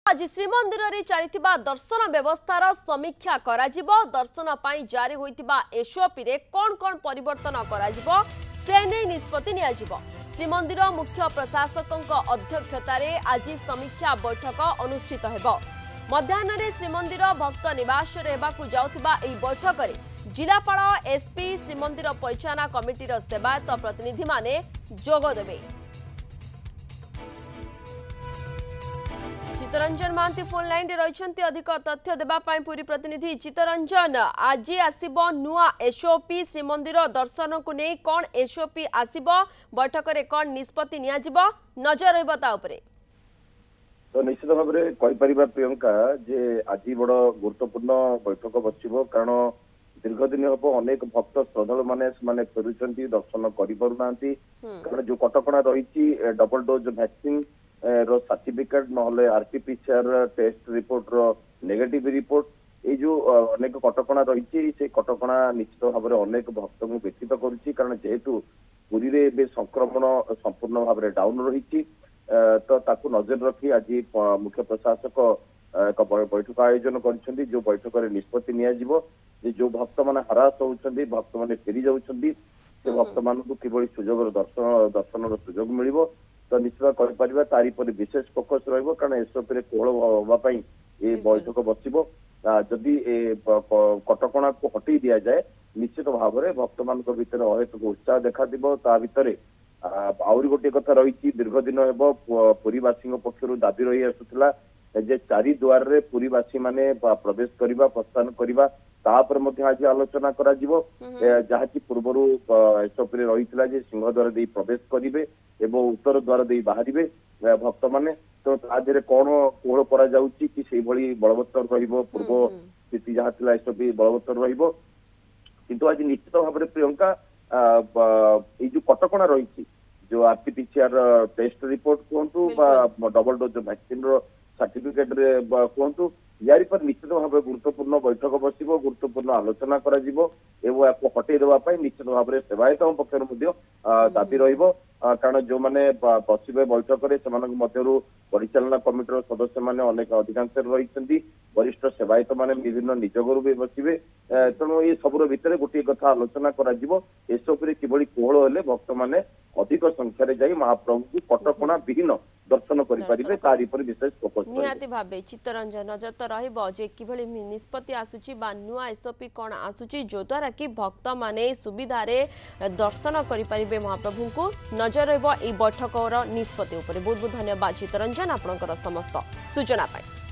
आज श्रीमंदिर रे चलिथिबा दर्शन व्यवस्थार समीक्षा कराजिबो। दर्शन पाई जारी होइतिबा एसओपी रे कोन परिवर्तन कराजिबो से नै निष्पत्ति नियाजिबो। श्रीमंदिर मुख्य प्रशासकक अध्यक्षतार आज समीक्षा बैठक अनुष्ठित हेबो। मध्याह्न रे श्रीमंदिर भक्त निवास रे हेबाकु जाउतिबा एई बैठक रे जिलापाल एसपी श्रीमंदिर परिचालना कमिटीर सेवायत प्रतिनिधि माने जोग देबे। चित्तरंजन महांती फोन लाइन रही अधिक तथ्य देवाई पुरी प्रतिनिधि। चित्तरंजन, आज आसब नुआ एसओपी श्रीमंदिर दर्शन को नहीं कौन एसओपी आसब बैठक रे कौन निष्पत्ति नियाजिबो नजर रहिबो तो निश्चित भाव में कहीपर प्रियंका जे आज बड़ गुरुत्वपूर्ण बैठक बसिबो कारण दीर्घ दिन हम अनेक भक्त श्रद्धालु माने फेरुचंती दर्शन करि पारुना कारण जो कटकणा रही डबल डोज वैक्सीन रो सर्टिफिकेट नहले आरटीपीसीआर टेस्ट रिपोर्ट रो नेगेटिव रिपोर्ट ये जो अनेक कटकणा रही से कटकणा निश्चित भाव में अनेक भक्त को व्यथित करुच्ची कारण जेहेतु पुरी रे संक्रमण संपूर्ण भाव में डाउन रही तो ताकू नजर रखी आज मुख्य प्रशासक एक बैठक आयोजन कर जो बैठक में निष्पत्ति नियाजिबो जो भक्त मान हरास होउछंती भक्त मान फेरी जाउछंती से भक्त मान को किभली सुजोग दर्शन सुजोग मिलिबो तो निश्चित करिपारिबा तारी पर विशेष फोकस रहिबो कारण एसओपी रे कोहल होबा पई ए बैठक बसिबो जदि कटकणा को हटई दिया जाए निश्चित भाव में भक्त मान भीतर अहेतुक उत्साह देखा दिबो ता भितरे आउरी गोटे कथा रही दीर्घ दिन हेब पुरीवासी पक्षर दाबी रही आसुला जे चारि द्वार रे पुरीवासी माने प्रवेश करबा प्रस्थान करबा तापर मध्य आज आलोचना करा जिवो जहाँकि पूर्वर एसओपी रे रही जे सिंह द्वार दे प्रवेश करिवे एवं उत्तर द्वार दे बाहरिवे भक्त माने तो ताधरे कौन कोहल करा जाउची कि सेही भली बलवत्तर रहिबो पूर्व स्थिति जहाँ थिला एसओपी बलवत्तर रहिबो किंतु आज निश्चित भाव में प्रियंका ये जो कटकणा रही जो आरटीपीसीआर टेस्ट रिपोर्ट कहतु डबल डोज वैक्सीन रो सर्टिफिकेट रे कहतु यारी पर निश्चित भाव गुरुत्वपूर्ण बैठक बसिबो गुरुत्वपूर्ण आलोचना करा जिवो एवं आपको हटई देवा पई निश्चित भाव में सेवायत पक्षर दाबी रहिबो कारण जो माने बसिबे बैठक रे सेमानक मध्यरु परिचालना कमिटीर सदस्य माने अनेक अधिकांश रही वरिष्ठ सेवायत माने विभिन्न निजगरु भी बसिबे तेणु ये सबुर भितर गोटे कथा आलोचना करा जिवो एसओपी रे किभली कोहल हेले भक्त माने अधिक संख्यार जाई महाप्रभु को कटकणा विहीन दर्शन करिपारिबे तारि पर विशेष फोकस निहाती भाबे। चित्तरंजन, नजर तो रहिबो जे किभली निष्पत्ति आसुची बा नुआ एसओपी कोन आसुची जो द्वारा कि भक्त माने सुविधा रे दर्शन करिपारिबे महाप्रभु को नजर रहिबो ए बैठकर निष्पत्ति उपरे। बहुत बहुत धन्यवाद चित्तरंजन आपनकर समस्त सूचना पाई।